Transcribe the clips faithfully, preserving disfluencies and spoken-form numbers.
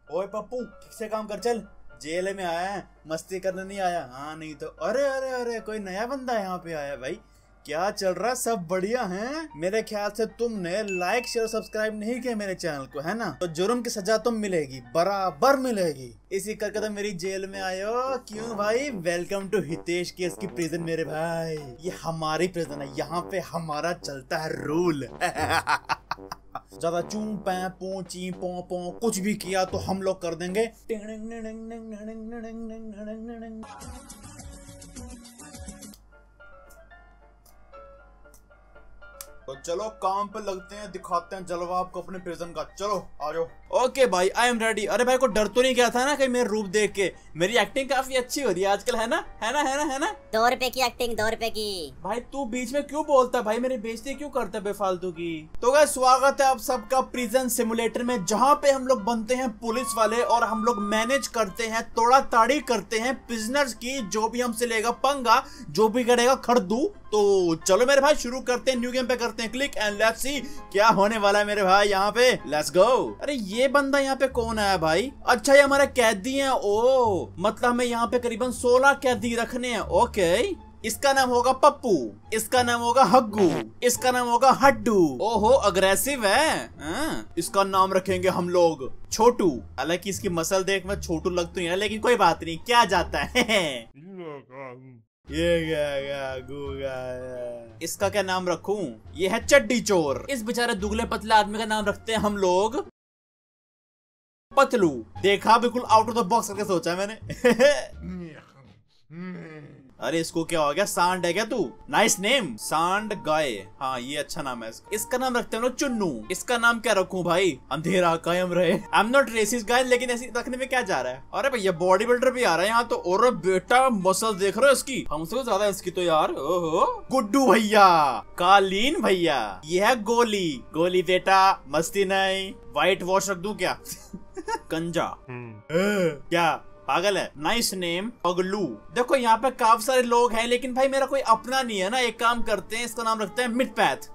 ओए पप्पू ठीक से काम कर, चल जेल में आया है, मस्ती करने नहीं आया। हाँ नहीं तो अरे अरे अरे कोई नया बंदा यहाँ पे आया। भाई क्या चल रहा है, सब बढ़िया हैं? मेरे ख्याल से तुमने लाइक शेयर सब्सक्राइब नहीं किया मेरे चैनल को, है ना? तो जुर्म की सजा तुम मिलेगी, बराबर मिलेगी। इसी करके तो मेरी जेल में आए हो। क्यों भाई? वेलकम टू हितेश केस की प्रिजन मेरे भाई। ये हमारी प्रिजन है, यहाँ पे हमारा चलता है रूल। ज्यादा चू पै पो ची पो पो कुछ भी किया तो हम लोग कर देंगे। तो चलो काम पे लगते हैं, दिखाते हैं जलवा आपको अपने प्रिजन का। चलो आ जाओ। ओके भाई आई एम रेडी। अरे भाई को डर तो नहीं गया था ना कहीं मेरा रूप देख के? मेरी एक्टिंग काफी अच्छी हो रही है आजकल, है ना? है ना है ना है ना? दो रुपए की एक्टिंग, दो रुपए की। भाई तू बीच में क्यों बोलता है भाई? मेरी बेइज्जती क्यों करता है बेफालतू की? तो गाइस स्वागत है आप सबका प्रिजन सिमुलेटर में, जहाँ पे हम लोग बनते हैं पुलिस वाले और हम लोग मैनेज करते हैं, तोड़ा ताड़ी करते हैं प्रिजनर्स की। जो भी हमसे लेगा पंगा, जो भी करेगा खड़दू। तो चलो मेरे भाई शुरू करते हैं, न्यू गेम पे करते हैं क्लिक एंड लेट्स सी क्या होने वाला है मेरे भाई यहाँ पे। Let's go. अरे ये बंदा यहाँ पे कौन है भाई? अच्छा ये हमारे कैदी हैं। ओ मतलब हमें यहाँ पे करीबन सोलह कैदी रखने हैं। ओके इसका नाम होगा पप्पू, इसका नाम होगा हग्गू, इसका नाम होगा हड्डू। ओहो अग्रेसिव है। आ, इसका नाम रखेंगे हम लोग छोटू। हालांकि इसकी मसल देख मैं छोटू लग तो नहीं है, लेकिन कोई बात नहीं, क्या जाता है। ये गया गया गया। इसका क्या नाम रखूं? ये है चड्डी चोर। इस बेचारे दुगले पतले आदमी का नाम रखते हैं हम लोग पतलू। देखा, बिल्कुल आउट ऑफ द बॉक्स करके सोचा है मैंने। अरे इसको क्या हो गया? सांड है क्या तू? नाइस नेम, सांड गाय। हाँ ये अच्छा नाम है। इसका नाम रखते हैं लोग चुन्नू। इसका नाम क्या रखूं भाई? अंधेरा कायम रहे। I am not racist guy, लेकिन ऐसी रखने में क्या जा रहा है? अरे भैया बॉडी बिल्डर भी आ रहा है यहाँ तो। और बेटा मसल देख रहे हो इसकी, हमसे ज्यादा इसकी तो यार। ओहो गुड्डू भैया, कालीन भैया, ये है गोली। गोली बेटा मस्ती नहीं। व्हाइट वॉश रख दूं क्या? कंजा क्या पागल है? नाइस नेम पगलू। देखो यहाँ पे काफी सारे लोग हैं, लेकिन भाई मेरा कोई अपना नहीं है ना। एक काम करते हैं, इसका नाम रखते हैं मिड पैथ।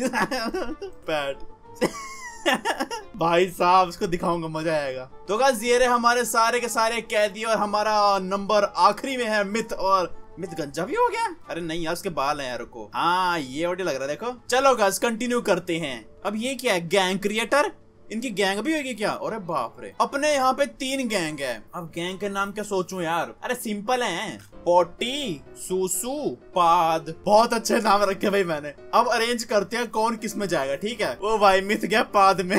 पैथ। भाई साहब इसको दिखाऊंगा, मजा आएगा। तो गाइस ये रहे हमारे सारे के सारे कैदी और हमारा नंबर आखिरी में है मिथ। और मिथ गंजा भी हो गया? अरे नहीं यार उसके बाल हैं यार को। हाँ ये ऑडियो लग रहा है। देखो चलो गाइस कंटिन्यू करते हैं। अब ये क्या है? Gang creator. इनकी गैंग भी होगी क्या? अरे बाप रे, अपने यहाँ पे तीन गैंग है। अब गैंग के नाम क्या सोचूं यार? अरे सिंपल है, पोटी, सुसु, पाद। बहुत अच्छे नाम रखे भाई मैंने। अब अरेंज करते हैं कौन किस में जाएगा, ठीक है? ओ भाई मिथ गया पाद में।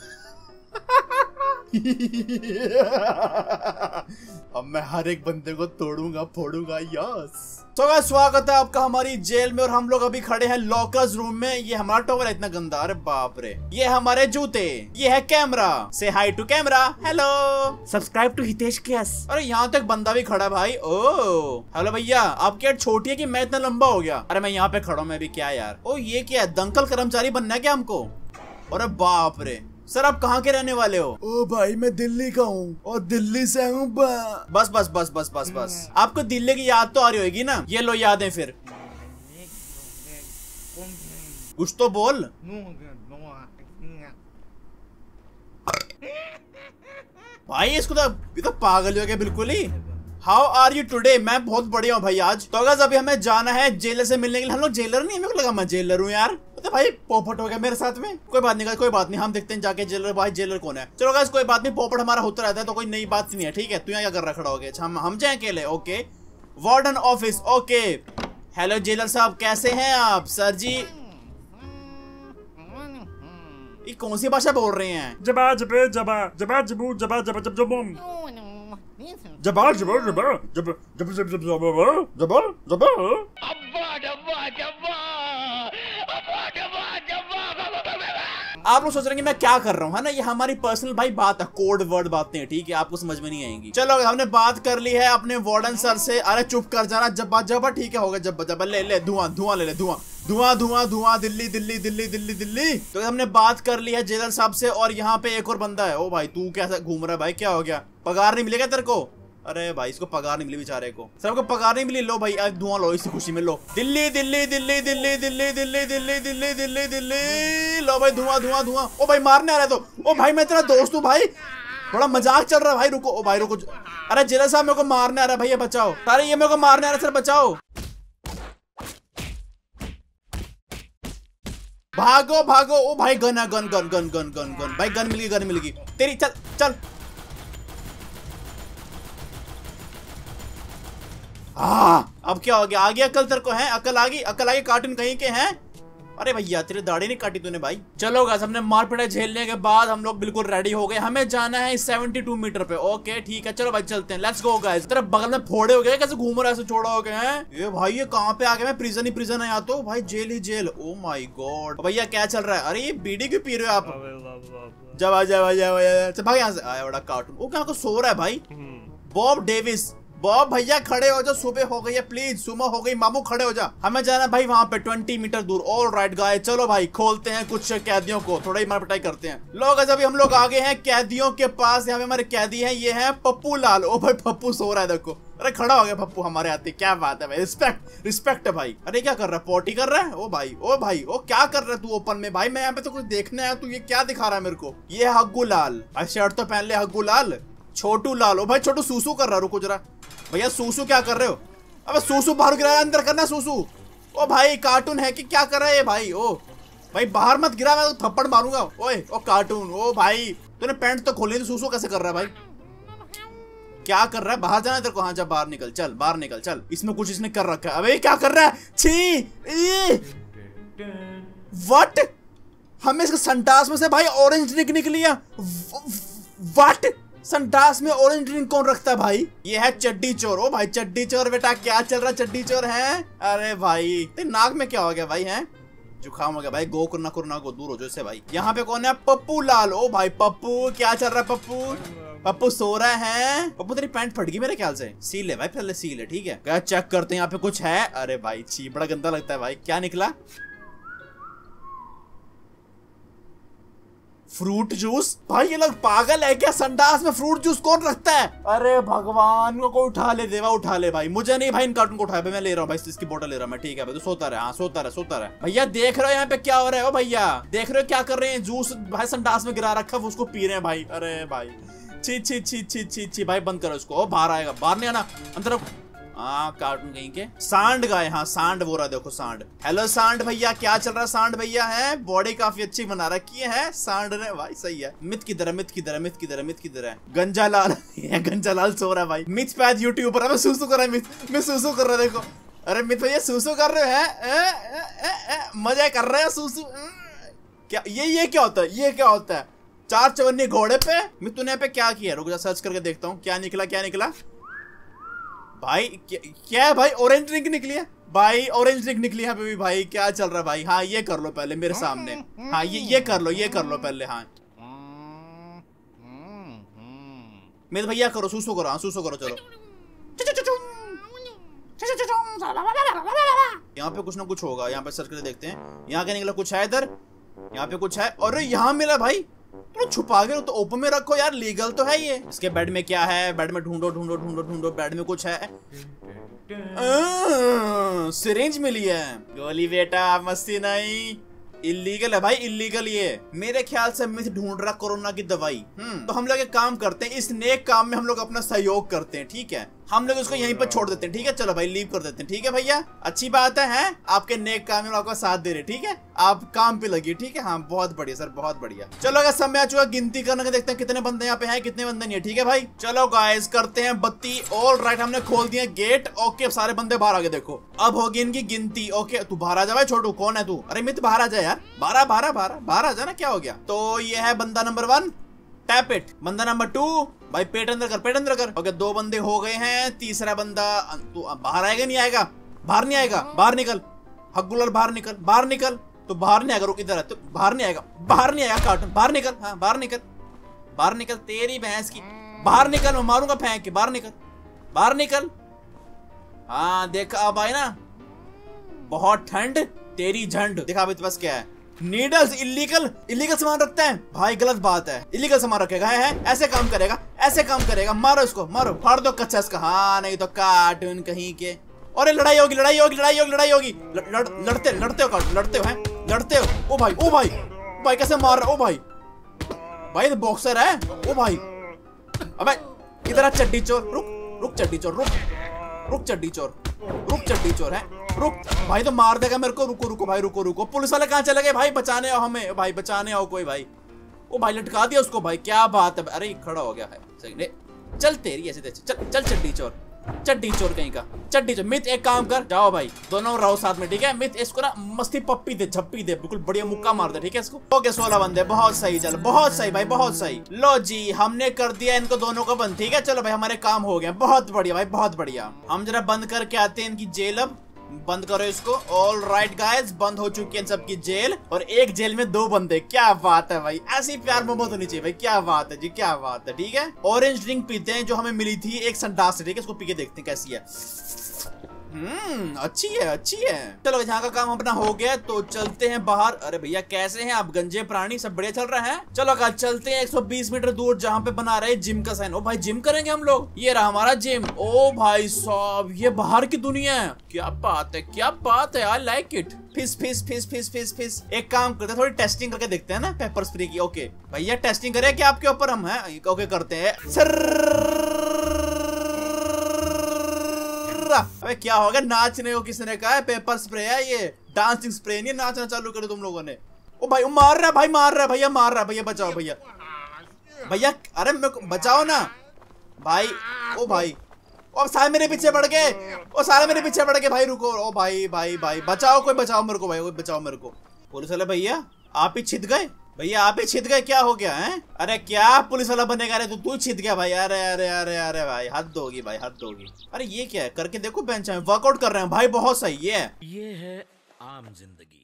अब मैं हर एक बंदे को तोड़ूंगा फोड़ूंगा। यस तो गाइस स्वागत है आपका हमारी जेल में और हम लोग अभी खड़े हैं लॉकर्स रूम में। ये हमारा टॉवर है इतना गंदा, अरे बाप रे। ये हमारे जूते, ये है camera. Say hi to camera, hello, subscribe to Hitesh KS. अरे यहाँ तक बंदा भी खड़ा भाई। ओ हेलो भैया, आपकी एड छोटी है कि मैं इतना लंबा हो गया? अरे मैं यहाँ पे खड़ा हूँ मैं भी। क्या यार? ओ ये क्या है? दंकल कर्मचारी बनना है क्या हमको? अरे बाप रे सर आप कहाँ के रहने वाले हो? ओ भाई मैं दिल्ली का हूँ और दिल्ली से हूँ। बस बस बस बस बस बस आपको दिल्ली की याद तो आ रही होगी ना? ये लो यादें फिर। कुछ तो बोल। भाई इसको तो ये तो पागल हो गया बिल्कुल ही। How are you today? मैं बहुत बढ़िया हूँ भाई आज। तो अगर अभी हमें जाना है जेलर से मिलने के लिए। हम लोग जेलर नहीं, मेरे को लगा मैं जेलर हूँ यार। तो भाई पोपट हो गया मेरे साथ में। कोई बात नहीं कोई बात नहीं, हम देखते हैं जाके जेलर। भाई जेलर कौन है? चलो गाइस कोई बात नहीं, पोपट हमारा होता रहता है तो कोई नई बात नहीं है, ठीक है? तू यहाँ क्या कर रहा खड़ा हो गया? हम हम जाए अकेले? Okay warden office. Okay hello jailer साहब कैसे हैं आप? सर जी ये कौन सी भाषा बोल रहे हैं? जबा जबे जबा जबा जबू जबा जबा जब जबम जबा जबा जबा जब जब जब जब जबा जबा जबा अब्बा जबा जबा अब्बा जबा जबा। आप लोग सोच रहे हैं कि मैं क्या कर रहा हूँ, है ना? ये हमारी पर्सनल भाई बात है, कोड वर्ड बातें हैं, ठीक है? आपको समझ में नहीं आएंगी। चलो हमने बात कर ली है अपने वार्डन सर से। अरे चुप कर जाना जब्बा जब्बा, ठीक है? होगा जब्बा जब्बा। ले ले धुआं धुआं ले ले धुआं धुआं धुआं धुआं। दिल्ली दिल्ली दिल्ली दिल्ली दिल्ली। तो हमने बात कर ली है जेलर साहब से और यहाँ पे एक और बंदा है। ओ भाई तू कैसा घूम रहा है भाई? क्या हो गया? पगार नहीं मिलेगा तेरे को? अरे भाई इसको पगार नहीं मिली बेचारे को। सबको पगार नहीं मिली। लो भाई धुआं लो इसी खुशी में। लो दिल्ली दिल्ली दिल्ली दिल्ली दिल्ली दिल्ली दिल्ली दिल्ली दिल्ली दिल्ली। लो भाई धुआं धुआं धुआं। ओ भाई मारने आ रहा है तो। ओ भाई मैं तेरा दोस्त हूँ भाई। थोड़ा मजाक चल रहा है भाई, रुको। ओ भाई रुको, अरे जेलर साहब मेरे को मारने आ रहा है भैया, बचाओ। अरे ये मेरे को मारने आ रहा है सर, बचाओ। भागो भागो। ओ भाई गन है, gun gun gun gun gun gun भाई, गन मिल गई, गन मिल गई तेरी। चल चल। हाँ अब क्या हो गया? आ गया अकल तेरे को? है अकल आ गई? अकल आ गई? कार्टून कहीं के हैं? अरे भैया तेरी दाढ़ी नहीं काटी तूने भाई। चलो गाइस, हमने मार पिटाई झेलने के बाद हम लोग बिल्कुल रेडी हो गए। हमें जाना है बहत्तर मीटर पे। ओके ठीक है, चलो भाई चलते हैं, लेट्स गो गाइस। तेरे बगल में फोड़े हो गए, कैसे घूम रहा है, ऐसे छोड़ा हो गए हैं ये भाई? ये कहाँ पे आ गए? मैं प्रिजन ही प्रिजन है, या तो भाई जेल ही जेल। ओ माय गॉड भैया क्या चल रहा है? अरे ये बीड़ी क्यों पी रहे हो आप? जब आ जाओ जाओ भाई, यहाँ से आया बड़ा कार्टून। वो क्या सो रहा है भाई? Bob Davis. बॉब भैया खड़े हो जाओ, सुबह हो गई है प्लीज, सुबह हो गई, मामू खड़े हो जा। हमें जाना है भाई वहां पे बीस मीटर दूर। ऑल राइट गाइस, चलो भाई खोलते हैं कुछ कैदियों को, थोड़ा ही मार पिटाई करते हैं। लोग अभी हम लोग आ गए हैं कैदियों के पास। यहाँ पे हमारे कैदी हैं, ये है पप्पू लाल। ओ भाई पप्पू सो रहा है, देखो। अरे खड़ा हो गया पप्पू हमारे आते, क्या बात है भाई, रिस्पेक्ट रिस्पेक्ट है भाई। अरे क्या कर रहा है? पोटी कर रहा है? ओ भाई ओ भाई ओ क्या कर रहा है तू ओपन में? भाई मैं यहाँ पे तो कुछ देखने आया, तू ये क्या दिखा रहा है मेरे को? ये हग्गू लाल भाई, शर्ट तो पहन ले हग्गू लाल। छोटू लाल। ओ भाई छोटू सूसू कर रहा है, रुको जरा भैया। सूसू क्या कर रहे हो? अबे सूसू बाहर गिरा, अंदर करना सूसू। ओ भाई कार्टून है कि क्या कर रहा है ये भाई? ओ भाई बाहर मत गिरा, मैं तो थप्पड़ मारूंगा। ओए ओ कार्टून, ओ भाई तूने पैंट तो खोली, तो सूसू कैसे कर रहा है भाई? क्या कर रहा है? बाहर जाना है तेरे को? हाँ जब बाहर निकल, चल बाहर निकल चल। इसमें कुछ इसने कर रखा है। अबे क्या कर रहा है? छी व्हाट? हमें इसके संटास में से भाई ऑरेंज ड्रिंक निकली है। व्हाट? संटास में ऑरेंज ड्रिंक कौन रखता है भाई? ये है चड्डी चोर। ओ भाई चड्डी चोर बेटा, क्या चल रहा है? चड्डी चोर है? अरे भाई तेरे नाक में क्या हो गया भाई? है जुकाम हो गया भाई? गो कुरना कुरना को दूर हो जो इससे भाई। यहाँ पे कौन है? पप्पू लाल। ओ भाई पप्पू क्या चल रहा है? पप्पू पप्पू सो रहा है। पप्पू तेरी पैंट फट गई मेरे ख्याल से। सील है भाई, पहले सील है, ठीक है क्या? चेक करते हैं यहाँ पे कुछ है। अरे भाई छी, बड़ा गंदा लगता है भाई। क्या निकला? Fruit juice. भाई ये लोग पागल है क्या? संडास में फ्रूट जूस कौन रखता है? अरे भगवान को कोई उठा ले, देवा उठा ले भाई। मुझे नहीं भाई इन कार्टून को उठाया भाई, मैं ले रहा हूँ भाई, इसकी बोतल ले रहा हूँ मैं, ठीक है भाई? तो सोता रहे, हाँ सोता रहे सोता रहे। भैया देख रहे हो यहाँ पे क्या हो रहा है? ओ भैया देख रहे हो क्या कर रहे हैं? जूस भाई संडास में गिरा रखा है, उसको पी रहे हैं भाई। अरे भाई छी छी छी छी छी छी भाई, बंद करो इसको। बाहर आएगा, बाहर नहीं आना, अंदर। हाँ कार्टून कहीं के। सांड गाय, हाँ सांड वो रहा, देखो सांड। हेलो सांड भैया, क्या चल रहा है? सांड भैया है, बॉडी काफी अच्छी बना रखी है सांड ने भाई, सही है। मिथ की तरह मिथ की तरह मिथ की तरह मिथ की तरह। गंजा लाल गंजा लाल सो रहा है भाई। मिथ पैद यूट्यूबर है, मैं सूसू कर रहा है मिथ, मैं सूसू कर रहा है, देखो। अरे मिथ भैया सूसू कर रहे हैं, मजा कर रहे हैं सूसू। क्या ये ये क्या होता है? ये क्या होता है? चार चवन्नी घोड़े पे मिथ तूने पे क्या किया? रुक जा सर्च करके देखता हूँ क्या निकला, क्या निकला भाई? क्या, क्या है भाई? ऑरेंज ड्रिंक निकली है भाई, ऑरेंज ड्रिंक निकली है भी भाई। क्या चल रहा है भाई? हाँ ये कर लो पहले मेरे सामने। हाँ ये ये कर लो, ये कर लो पहले। हाँ मेरे भैया करो, सूसू करो, हाँ सूसू करो, चलो। यहाँ पे कुछ ना कुछ होगा, यहाँ पे सर्च करके देखते हैं। यहाँ क्या निकला? कुछ है इधर, यहाँ पे कुछ है। अरे यहाँ मिला भाई, तो छुपा के तो ओपन में रखो यार, लीगल तो है ये। इसके बेड में क्या है? बेड में ढूंढो ढूंढो ढूंढो ढूंढो, बेड में कुछ है। सिरिंज मिली है। गोली बेटा मस्ती नहीं, इलीगल है भाई, इलीगल। ये मेरे ख्याल से मिथ ढूंढ रहा कोरोना की दवाई। हम्म तो हम लोग एक काम करते हैं, इस नेक काम में हम लोग अपना सहयोग करते हैं, ठीक है? हम लोग इसको यहीं पर छोड़ देते हैं, ठीक है? चलो भाई लीव कर देते हैं, ठीक है भैया? अच्छी बात है, है? आपके नेक काम में आपका साथ दे रहे, ठीक है? आप काम पे लगी, ठीक है? हाँ बहुत बढ़िया सर, बहुत बढ़िया। चलो अगर समय आ चुका गिनती करने का, देखते हैं कितने बंदे यहाँ पे हैं, कितने बंदे नहीं है, ठीक है भाई? चलो गाइस करते हैं बत्ती। ऑल राइट, हमने खोल दिया गेट। ओके सारे बंदे बाहर आ गए, देखो अब होगी इनकी गिनती। ओके तू बाहर आ जा भाई, छोटू कौन है तू? अरे मित बाहर आ जा यार, बारह बारह बारह बाहर आ जा ना, क्या हो गया? तो ये है बंदा नंबर वन, टैप इट। बंदा नंबर टू भाई पेट अंदर कर, पेट अंदर कर। ओके दो बंदे हो गए हैं, तीसरा बंदा तू बाहर आएगा नहीं आएगा? बाहर नहीं आएगा, बाहर निकल हग्गुलर, बाहर निकल, बाहर निकल। तो बाहर नहीं आएगा, रुक इधर है, तो बाहर नहीं आएगा, बाहर नहीं आएगा कार्टून, बाहर निकल। हाँ बाहर निकल, बाहर निकल तेरी भैंस की, बाहर निकल, मैं मारूंगा फेंक के, बाहर निकल, बाहर निकल। हाँ देखा अब आई ना, बहुत ठंड तेरी झंड। देखा अभी पास क्या है? नीडल्स। इलीगल, इलीगल सामान रखता है भाई, गलत बात है। इलीगल सामान रखेगा है, है? ऐसे काम करेगा, ऐसे काम करेगा। मारो इसको, मारो, फाड़ दो कच्चा इसका। हाँ नहीं तो कार्टून कहीं के। और लड़ाई होगी, लड़ाई होगी, लड़ाई होगी, लड़ाई होगी। लड़, लड़ते लड़ते हो कार्टून, लड़ते हो, हैं? लड़ते हो। ओ भाई, ओ भाई, भाई कैसे मार रहा? ओ भाई, भाई तो बॉक्सर है। ओ भाई अबे इधर आ चड्डी चोर, रुक रुक चड्डी चोर, रुक रुक चड्डी चोर, रुक चड्डी चोर है, रुक भाई तो मार देगा मेरे को। रुको रुको भाई, रुको रुको। पुलिस वाले कहाँ चले गए भाई? बचाने आओ हमें भाई, बचाने आओ कोई भाई। ओ भाई लटका दिया उसको भाई, क्या बात है। अरे खड़ा हो गया है सही ने। चल तेरी ऐसे चल चल चड्डी चोर, चड्डी चोर कहीं का, चड्डी चोर। मित एक काम कर, जाओ भाई दोनों रहो साथ में, ठीक है। मित इसको ना मस्ती पप्पी दे, झप्पी दे, बिल्कुल बढ़िया मुक्का मार दे, ठीक है इसको। ओके सोलह बंदे, बहुत सही, चलो बहुत सही भाई, बहुत सही। लो जी हमने कर दिया इनको दोनों को बंद, ठीक है। चलो भाई हमारे काम हो गया, बहुत बढ़िया भाई, बहुत बढ़िया। हम जरा बंद करके आते हैं इनकी जेल। अब बंद करो इसको। ऑल राइट गाइस, बंद हो चुकी है सबकी जेल, और एक जेल में दो बंदे। क्या बात है भाई, ऐसी प्यार मोहब्बत होनी चाहिए भाई। क्या बात है जी, क्या बात है। ठीक है, ऑरेंज ड्रिंक पीते हैं जो हमें मिली थी एक संडास से, ठीक है। इसको पी के देखते हैं कैसी है। हम्म अच्छी है, अच्छी है। चलो यहाँ का काम अपना हो गया, तो चलते हैं बाहर। अरे भैया कैसे हैं आप गंजे प्राणी? सब बढ़िया चल रहा है? चलो कल चलते हैं एक सौ बीस मीटर दूर जहाँ पे बना रहे जिम का साइन। ओ भाई जिम करेंगे हम लोग। ये रहा हमारा जिम। ओ भाई साहब ये बाहर की दुनिया है। क्या बात है, क्या बात है, आई लाइक इट। फिस फिस फिस फिस फिस फिस। एक काम करते हैं, थोड़ी टेस्टिंग करके देखते हैं ना पेपर स्प्रे की। ओके भैया टेस्टिंग करें क्या आपके ऊपर हम? है ओके करते हैं सर। अबे क्या हो गया, नाचने को किसने कहा है? पेपर स्प्रे है ये, डांसिंग स्प्रे नहीं। नाचना चालू करे तुम लोगों ने। ओ भाई मार रहा है भाई, मार रहा है भैया, मार रहा है भैया, बचाओ भैया, भैया अरे मेरे को बचाओ ना भाई। ओ भाई ओ सारे मेरे पीछे पड़ गए, ओ सारे मेरे पीछे पड़ गए भाई। रुको ओ भाई भाई भाई बचाओ, कोई बचाओ मेरे को भाई, कोई बचाओ मेरे को। पुलिस वाले भैया आप ही छिद गए, भैया आप ही छिद गए, क्या हो गया है? अरे क्या पुलिस वाला बनेगा रे तू? तू छिद गया भाई। अरे अरे अरे अरे भाई हद होगी भाई, हद होगी। अरे ये क्या है, करके देखो बेंच में वर्कआउट कर रहे हैं भाई, बहुत सही। ये है ये है आम जिंदगी,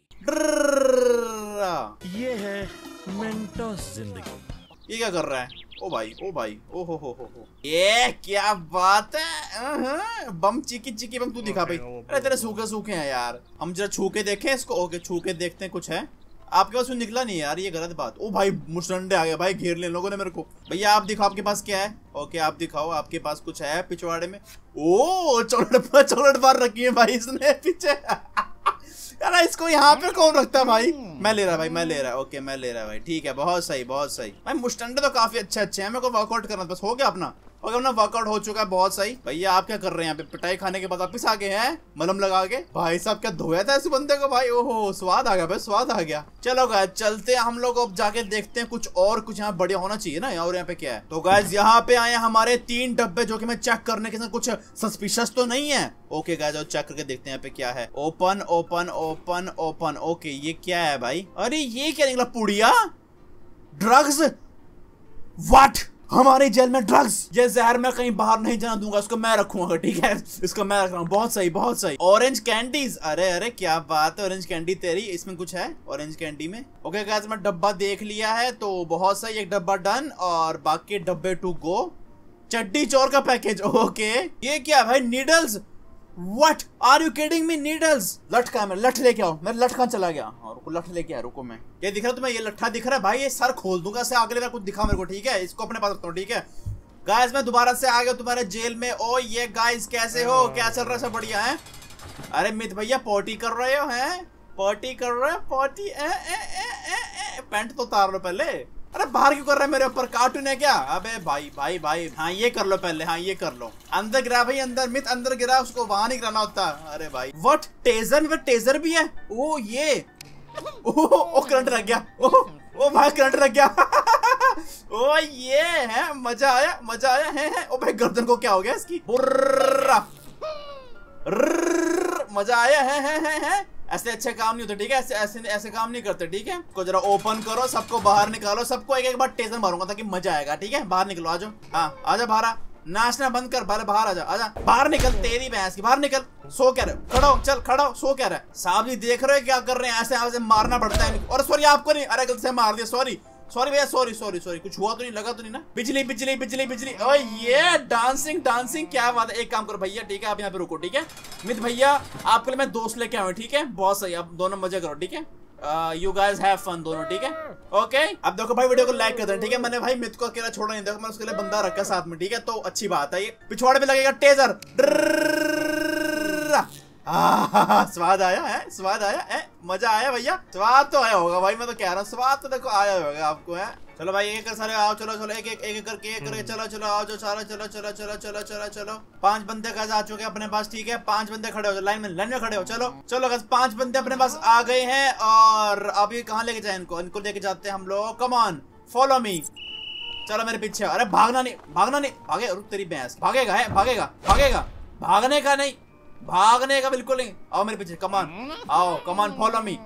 ये है मेंटोस जिंदगी। ये क्या कर रहा है? ओ भाई ओ भाई ओ हो हो हो हो ये क्या बात है? बम चिकी चिकी बम तू दिखा भाई। अरे तेरे सूखे सूखे हैं यार, हम जरा छू के देखें इसको। ओके छू के देखते हैं कुछ है आपके पास। निकला नहीं यार, ये गलत बात। ओ भाई मुस्टंडे आ गए भाई, घेर ले लोगों ने मेरे को। भैया आप दिखाओ आपके पास क्या है। ओके आप दिखाओ आपके पास कुछ है पिछवाड़े में। ओ चौड़ट चौड़ट बार रखी है भाई इसने पीछे। यार इसको यहाँ पे कौन रखता है भाई? मैं ले रहा भाई, मैं ले रहा। ओके मैं ले रहा भाई, ठीक है, बहुत सही बहुत सही भाई। मुस्टंडे तो काफी अच्छे अच्छे हैं, मेरे को वर्कआउट करना बस हो गया अपना। ओके अपना वर्कआउट हो चुका है, बहुत सही। भैया आप क्या कर रहे हैं यहाँ पे? पिटाई खाने के बाद वापिस आ गए हैं मलहम लगा के? भाई साहब क्या धोया था इस बंदे को भाई। ओहो स्वाद आ गया भाई, स्वाद आ गया। चलो गाइस चलते हैं हम लोग, अब जाके देखते हैं कुछ और कुछ यहाँ बढ़िया होना चाहिए ना। और यहाँ पे क्या है? तो गाइस यहाँ पे आए हमारे तीन डब्बे जो कि मैं चेक करने के साथ कुछ सस्पिशियस तो नहीं है। ओके गाइस और चेक करके देखते हैं यहाँ पे क्या है। Open open open open. Okay ये क्या है भाई? अरे ये क्या निकला? पुड़िया, ड्रग्स। व्हाट? हमारे जेल में ड्रग्स? ये जहर मैं कहीं बाहर नहीं जाना दूंगा, इसको मैं रखूंगा, ठीक है। इसको मैं रख रहा हूँ, बहुत सही बहुत सही। ऑरेंज कैंडीज, अरे अरे क्या बात है, ऑरेंज कैंडी तेरी। इसमें कुछ है ऑरेंज कैंडी में? ओके गाइस मैं डब्बा देख लिया है, तो बहुत सही, एक डब्बा डन और बाकी डब्बे टू गो। चड्डी चोर का पैकेज। ओके ये क्या भाई? Needles. What? Are you kidding me? Needles? लठका मैं लठ लेके आओ। मैं लठ कहाँ चला गया? हाँ रुको लठ लेके आया, रुको। मैं ये दिख रहा तुम्हें? ये लट्ठा दिख रहा है भाई, ये सर खोल दूंगा से अगले बार कुछ दिखा मेरे को, ठीक है। इसको अपने पास रखता हूँ, ठीक है। गाइस मैं दोबारा से आ गया तुम्हारे जेल में। ओ ये गाइस कैसे हो? क्या चल रहा है? सब बढ़िया है? अरे मित भैया पॉटी कर रहे हो? हैं पॉटी कर रहे हो? पॉटी पैंट तो उतार लो पहले। अरे बाहर क्यों कर रहा है मेरे ऊपर? कार्टून है क्या? अबे भाई भाई भाई हाँ ये कर लो पहले, हाँ ये कर लो। अंदर गिरा भाई, अंदर मित अंदर गिरा, उसको वहां नहीं गिराना होता। अरे भाई व्हाट? टेजर में टेजर भी है? ओ ये ओ, ओ करंट लग गया। ओ ओ भाई करंट लग गया। ओ ये है, मजा आया मजा आया है, है। ओ भाई गर्दन को क्या हो गया इसकी? मजा आया है, है, है, है। ऐसे अच्छे काम नहीं होते, ठीक है। ऐसे ऐसे ऐसे काम नहीं करते, ठीक है। को जरा ओपन करो, सबको बाहर निकालो, सबको एक एक बार टेजर मारूंगा ताकि मजा आएगा, ठीक है। बाहर निकलो, आ जाओ। हाँ आजा बाहर आ, नाचना बंद कर, बाहर बाहर आजा, आजा बाहर निकल। तेरी भैंस की बाहर निकल। सो क्या रहे? खड़ा हो, चल खड़ा हो। सो क्या रहा है? साहब जी देख रहे हो क्या कर रहे हैं? ऐसे ऐसे मारना पड़ता है। और सॉरी आपको नहीं, अरे गलती से मार दिया, सॉरी सॉरी भैया, सॉरी सॉरी सॉरी। कुछ हुआ तो नहीं, लगा तो नहीं ना? बिजली बिजली बिजली बिजली। ओ ये डांसिंग डांसिंग, क्या बात है। एक काम करो भैया, ठीक है आप यहाँ पे रुको, ठीक है। मित भैया आपके लिए मैं दोस्त लेके आऊँ, ठीक है। बहुत सही, आप दोनों मजे करो, ठीक है। यू गाइस हैव फन दोनों, ठीक है। ओके अब देखो भाई वीडियो को लाइक कर देना, ठीक है। मैंने भाई मित को अकेला छोड़ा नहीं, देखो मैंने उसके लिए बंदा रखा साथ में, ठीक है। तो अच्छी बात है। ये पिछवाड़े पे लगेगा टेजर। स्वाद आया है, स्वाद आया है, मजा आया भैया। स्वाद तो आया होगा भाई, मैं तो कह रहा हूँ स्वाद तो देखो आया होगा आपको है। चलो भाई एक कर सारे आओ, चलो चलो एक एक एक करके एक करके चलो चलो आओ जो सारा चलो चलो चलो चलो चलो चलो पांच बंदे का आ चुके हैं अपने पास, ठीक है। पांच बंदे खड़े हो, लाइन में लाइन में खड़े हो, चलो चलो गाइस पांच बंदे अपने पास आ गए हैं। और अभी कहाँ लेके जाए इनको? इनको लेके जाते हैं हम लोग, कम ऑन फॉलो मी, चलो मेरे पीछे। अरे भागना नहीं भागना नहीं, भागे, रुक तेरी भैंस, भागेगा है भागेगा भागेगा, भागने का नहीं, भागने का बिल्कुल नहीं, आओ मेरे पीछे, कम ऑन आओ, कम ऑन फॉलो मी।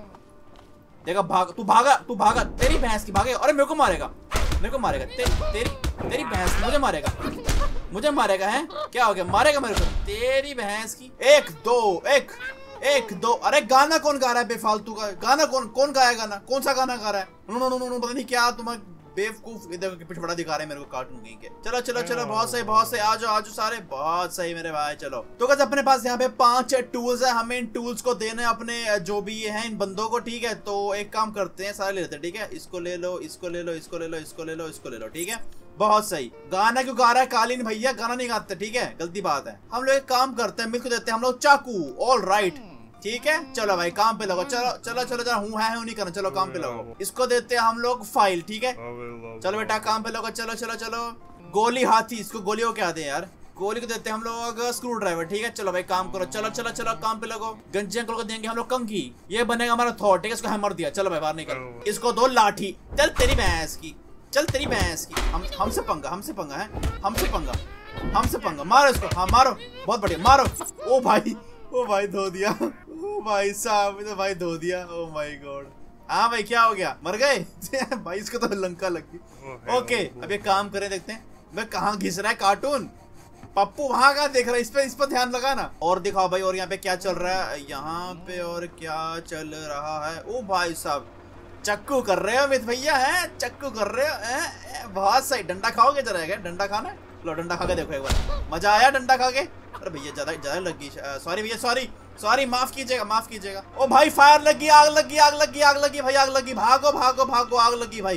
देखा भाग, तू भागा तू भागा, तेरी भैंस की भागेगा। अरे मेरे को मारेगा मेरे को मारेगा ते, तेरी तेरी भैंस मुझे मारेगा मुझे मारेगा है, क्या हो गया? मारेगा मेरे को, तेरी भैंस की। एक दो एक एक दो। अरे गाना कौन गा रहा है बेफालतू का? गाना कौन कौन गाया गाना? कौन सा गाना गा रहा है? नो नो नो नो पता नहीं क्या तुम्हारा बेवकूफ इधर पिछवाड़ा दिखा रहे हैं मेरे को कार्टून कहीं के। चलो चलो चलो बहुत सही बहुत सही, आ जाओ आ जाओ सारे, बहुत सही मेरे भाई। चलो तो गाइस अपने पास यहाँ पे पांच टूल्स है, हमें इन टूल्स को देना है अपने जो भी ये हैं इन बंदों को, ठीक है। तो एक काम करते हैं, सारे ले लेते हैं, ठीक है। इसको ले लो इसको ले लो इसको ले लो इसको ले लो इसको ले लो, ठीक है। बहुत सही। गाना क्यों गा रहा है कालीन भैया? गाना नहीं गाते, ठीक है, गलती बात है। हम लोग एक काम करते हैं, मिलकर देते हैं हम लोग चाकू। ऑल राइट ठीक है, चलो भाई काम पे लगो, चलो चलो चलो जरा हूँ है हूँ नहीं करना, चलो काम पे लगो। इसको देते हैं हम लोग फाइल, ठीक है। चलो बेटा काम पे लगो, चलो चलो चलो। गोली हाथी, इसको गोली को क्या दे यार? गोली को देते हैं हम लोग स्क्रू ड्राइवर, ठीक है। चलो भाई काम करो, चलो चलो चलो काम पे लगो। गंजे अंकल को देंगे हम लोग कंघी, ये बनेगा हमारा थॉट, ठीक है। इसको हैमर दिया, चलो भाई बाहर निकल। इसको दो लाठी, चल तेरी भैंस की, चल तेरी भैंस की। हम हमसे पंगा हमसे पंगा है हमसे पंगा हमसे पंगा मारो इसको, हाँ मारो, बहुत बढ़िया मारो। ओ भाई ओ भाई धो दिया, ओ भाई साहब तो भाई धो दिया, ओ माय गॉड। हाँ भाई क्या हो गया, मर गए? भाई इसको तो लंका लग गई। ओके अब ये काम करें, देखते हैं मैं कहाँ घिस रहा है कार्टून। पप्पू वहां का देख रहा है, इस पे इस पर ध्यान लगाना। और दिखाओ भाई, और यहाँ पे क्या चल रहा है? यहाँ पे और क्या चल रहा है? ओ भाई साहब चक्कू कर रहे हो अमित भैया, है चक्कू कर रहे हो है? बहुत सही। डंडा खाओगे जरा? क्या डंडा खाना है? लो डंडा खा के देखो एक बार, मजा आया डंडा खा के? अरे भैया ज्यादा ज्यादा लग गई, सॉरी भैया सॉरी सॉरी माफ कीजिएगा माफ कीजिएगा। ओ भाई फायर लगी, आग लगी आग लगी आग लगी भाई आग लगी, भागो भागो भागो आग लगी भाई।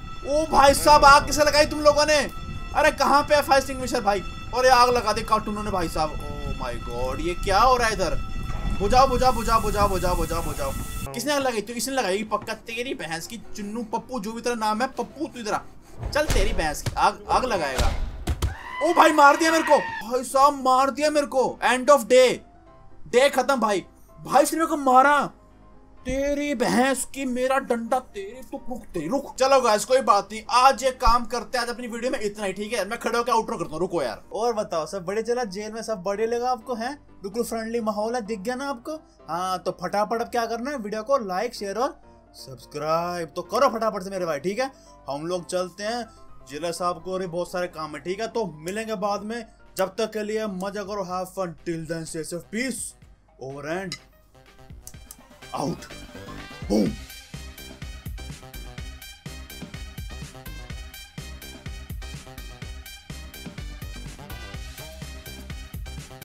ओ भाई साहब आग किसे लगाई तुम लोगों ने? अरे कहाँ पे है फायर एक्सटिंग्विशर भाई? और ये आग लगा दी कार्टूनों ने भाई साहब। ओ माय गॉड ये क्या हो रहा है इधर? बुझाओ बुझाओ बुझाओ बुझाओ बुझाओ बुझाओ बुझाओ। किसने आग लगाई? तो इसने लगाई पक्का, तेरी भैंस की चुन्नू पप्पू जो भी तेरा नाम है पप्पू, तू इधर चल, तेरी भैंस की आग आग लगाएगा। ओ भाई मार दिया मेरे को भाई साहब, मार दिया मेरे को। एंड ऑफ डे, डे खत्म भाई। भाई इसने मेरे को मारा, तेरी भैंस की मेरा डंडा, तेरी तो रुक तेरी रुक। चलो गाइस कोई बात नहीं, आज ये काम करते हैं, आज अपनी वीडियो में इतना ही, ठीक है। मैं खड़े होकर आउटरो करता हूँ, रुको यार। और बताओ सब बढ़िया चला? जेल में सब बढ़िया लगा आपको? है बिल्कुल फ्रेंडली माहौल है, दिख गया ना आपको? हाँ तो फटाफट अब क्या करना है, वीडियो को लाइक शेयर और सब्सक्राइब तो करो फटाफट से मेरे भाई, ठीक है। हम लोग चलते हैं, जिला साहब को और बहुत सारे काम है, ठीक है। तो मिलेंगे बाद में, जब तक के लिए मजा करो, have fun, till then say peace, over and out, boom.